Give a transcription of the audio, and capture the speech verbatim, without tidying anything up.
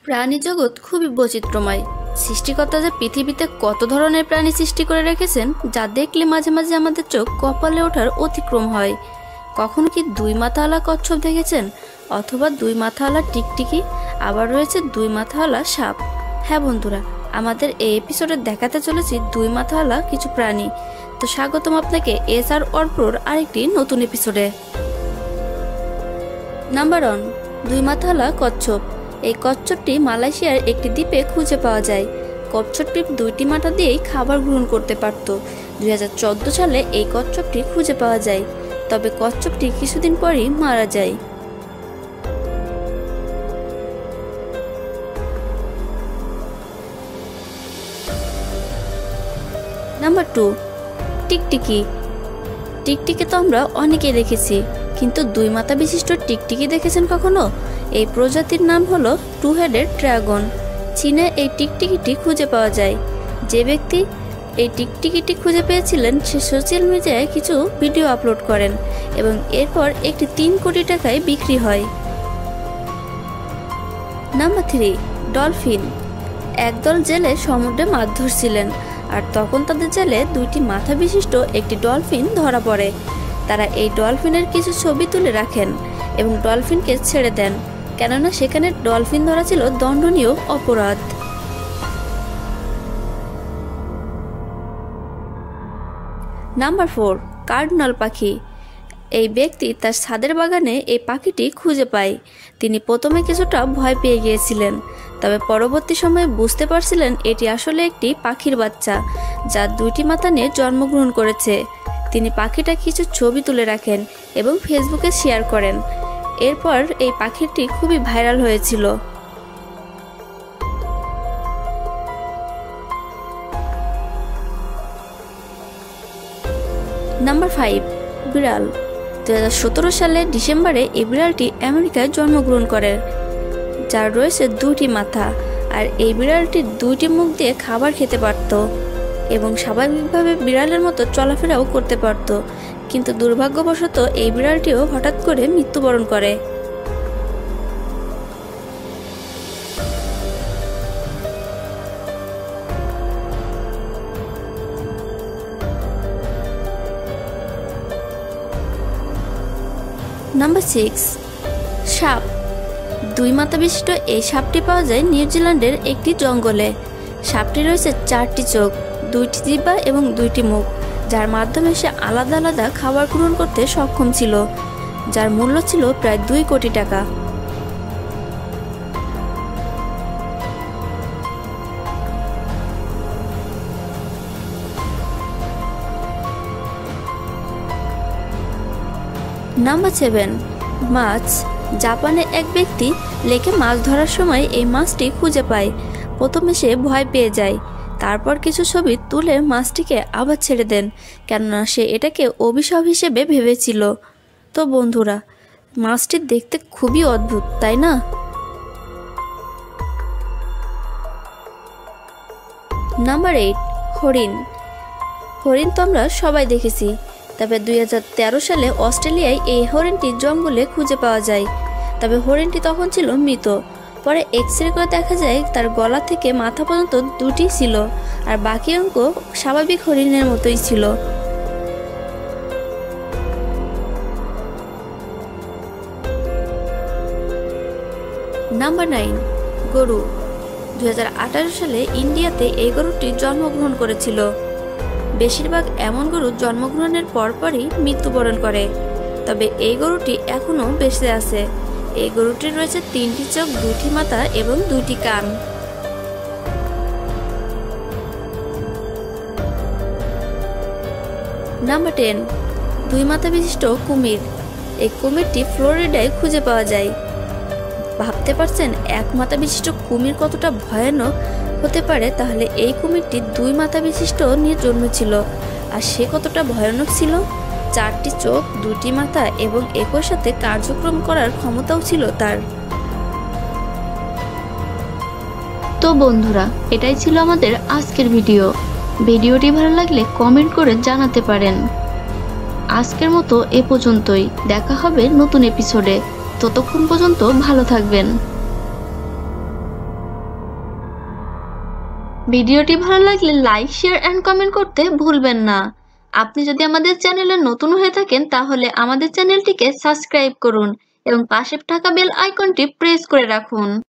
প্রাণী জগৎ খুবই বৈচিত্র্যময়। সৃষ্টিকর্তা যে পৃথিবীতে কত ধরনের প্রাণী সৃষ্টি করে রেখেছেন, যা দেখলে মাঝে মাঝে আমাদের চোখ কপালে ওঠার অতিক্রম হয়। কখনো কি দুই মাথাওয়ালা কচ্ছপ দেখেছেন, অথবা দুই মাথাওয়ালা টিকটিকি, আবার রয়েছে দুই মাথাওয়ালা সাপ। হ্যাঁ বন্ধুরা, আমাদের এই এপিসোডে দেখাতে চলেছি দুই মাথাওয়ালা কিছু প্রাণী। তো স্বাগতম আপনাকে এস আর অর্প্রোর আরেকটি নতুন এপিসোডে। নাম্বার ওয়ান, দুই মাথাওয়ালা কচ্ছপ। এই কচ্ছপটি মালয়েশিয়ার একটি দ্বীপে খুঁজে পাওয়া যায়। কচ্ছপটি দুইটি মাথা দিয়েই খাবার গ্রহণ করতে পারত। দুই হাজার চোদ্দ সালে এই কচ্ছপটি খুঁজে পাওয়া যায়, তবে কচ্ছপটি কিছুদিন পরই মারা যায়। নাম্বার টু, টিকটিকি। টিকটিকি তো আমরা অনেকেই দেখেছি, কিন্তু দুই মাথা বিশিষ্ট টিকটিকি দেখেছেন কখনো? এই প্রজাতির নাম হলো টু হেডেড ড্রাগন। চীনে এই টিকটিকিটি খুঁজে পাওয়া যায়। যে ব্যক্তি এই টিকটিকিটি খুঁজে পেয়েছিলেন, সে সোশ্যাল মিডিয়ায় কিছু ভিডিও আপলোড করেন এবং এরপর একটি তিন কোটি টাকায় বিক্রি হয়। Number three, dolphin. একদল জেলে সমুদ্রে মাছ ধরছিলেন, আর তখন তাদের জালে দুইটি মাথা বিশিষ্ট একটি ডলফিন ধরা পড়ে। তারা এই ডলফিনের কিছু ছবি তুলে রাখেন এবং ডলফিনকে ছেড়ে দেন, কেননা সেখানে ডলফিন ধরা ছিল দণ্ডনীয় অপরাধ। নাম্বার ফোর, কার্ডিনাল পাখি। এই ব্যক্তি তার ছাদের বাগানে এই পাখিটি খুঁজে পায়। তিনি প্রথমে কিছুটা ভয় পেয়ে গিয়েছিলেন, তবে পরবর্তী সময়ে বুঝতে পারছিলেন এটি আসলে একটি পাখির বাচ্চা, যা দুইটি মাথা নিয়ে জন্মগ্রহণ করেছে। তিনি পাখিটা কিছু ছবি তুলে রাখেন এবং ফেসবুকে শেয়ার করেন। এরপর এই পাখিটি খুবই ভাইরাল হয়েছিল। নাম্বার ফাইভ, বিড়াল। দু হাজার সতেরো সালে ডিসেম্বরে এই বিড়ালটি আমেরিকায় জন্মগ্রহণ করে, যার রয়েছে দুটি মাথা। আর এই বিড়ালটি দুইটি মুখ দিয়ে খাবার খেতে পারত এবং স্বাভাবিকভাবে বিড়ালের মতো চলাফেরাও করতে পারত, কিন্তু দুর্ভাগ্যবশত এই বিড়ালটিও হঠাৎ করে মৃত্যুবরণ করে। নাম্বার সিক্স, সাপ। দুই মাথা বিশিষ্ট এই সাপটি পাওয়া যায় নিউজিল্যান্ডের একটি জঙ্গলে। সাপটি রয়েছে চারটি চোখ, দুইটি জিহ্বা এবং দুইটি মুখ, যার মাধ্যমে সে আলাদা আলাদা খাবার গ্রহণ করতে সক্ষম ছিল, যার মূল্য ছিল প্রায় দুই কোটি টাকা। নাম্বার সেভেন, মাছ। জাপানে এক ব্যক্তি লেকে মাছ ধরার সময় এই মাছটি খুঁজে পায়। প্রথমে সে ভয় পেয়ে যায়, তারপর কিছু ছবি তুলে মাছটিকে আবার ছেড়ে দেন, কেননা সে এটাকে অভিশাপ হিসেবে ভেবেছিল। তো বন্ধুরা, মাছটি দেখতে খুবই অদ্ভুত, তাই না? নাম্বার এইট, হরিণ। হরিণ তো আমরা সবাই দেখেছি, তবে দুই হাজার তেরো সালে অস্ট্রেলিয়ায় এই হরিণটি জঙ্গলে খুঁজে পাওয়া যায়। তবে হরিণটি তখন ছিল মৃত। পরে এক্স রে করে দেখা যায় তার গলা থেকে মাথা পর্যন্ত দুটি ছিল, আর বাকি অঙ্গ স্বাভাবিক হরিণের মতোই ছিল। নাম্বার নাইন, গরু। দুই হাজার আঠারো সালে ইন্ডিয়াতে এই গরুটি জন্মগ্রহণ করেছিল। বেশিরভাগ এমন গরু জন্মগ্রহণের পরপরই মৃত্যুবরণ করে, তবে এই গরুটি এখনো বেঁচে আছে। এই গরুটির রয়েছে তিনটি চোখ, দুইটি মাথা এবং দুইটি কান। নাম্বার টেন, দুই মাথা বিশিষ্ট কুমির। এই কুমিরটি ফ্লোরিডায় খুঁজে পাওয়া যায়। ভাবতে পারছেন এক মাথা বিশিষ্ট কুমির কতটা ভয়ানক হতে পারে? তাহলে এই কুমিরটি দুই মাথা বিশিষ্ট নিয়ে জন্মেছিল, আর সে কতটা ভয়ানক ছিল! চারটি চোখ, দুটি মাথা এবং একই সাথে কার্যক্রম করার ক্ষমতাও ছিল তার। তো বন্ধুরা, এটাই ছিল আমাদের আজকের ভিডিও। ভিডিওটি ভালো লাগলে কমেন্ট করে জানাতে পারেন। আজকের মতো এ পর্যন্তই, দেখা হবে নতুন এপিসোডে। ততক্ষণ পর্যন্ত ভালো থাকবেন। ভিডিওটি ভালো লাগলে লাইক, শেয়ার এন্ড কমেন্ট করতে ভুলবেন না। আপনি যদি আমাদের চ্যানেলে নতুন হয়ে থাকেন তাহলে আমাদের চ্যানেলটিকে সাবস্ক্রাইব করুন এবং পাশে থাকা বেল আইকনটি প্রেস করে রাখুন।